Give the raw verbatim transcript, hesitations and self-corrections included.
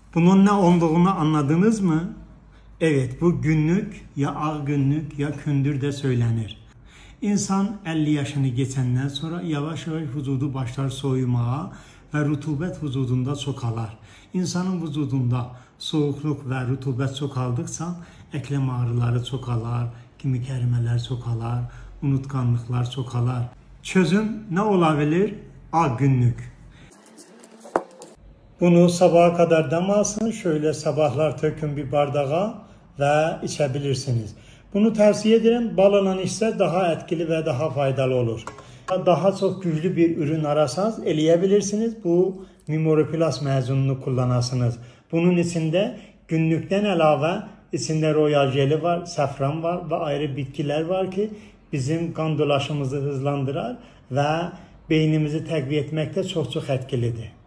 Bunun ne olduğunu anladınız mı? Evet, bu günlük ya ağ günlük ya kündür de söylenir. İnsan elli yaşını geçenden sonra yavaş yavaş vücudu başlar soyumaya ve rutubet vücudunda çoğalır. İnsanın vücudunda soğukluk ve rutubet çoğaldıkça eklem ağrıları çoğalır, kemik erimeler çoğalır, unutkanlıklar çoğalır. Çözüm ne olabilir? Ağ günlük. Bunu sabaha kadar demazsın, şöyle sabahlar tökün bir bardağa ve içebilirsiniz. Bunu tavsiye ederim. Balla içse daha etkili ve daha faydalı olur. Daha çok güçlü bir ürün ararsanız eleyebilirsiniz. Bu Mimoriplast mezununu kullanasınız. Bunun içinde günlükten elave içinde royal jeli var, safran var ve ayrı bitkiler var ki bizim kan dolaşımımızı hızlandırır ve beynimizi təqviyə etməkdə çox-çox etkilidir.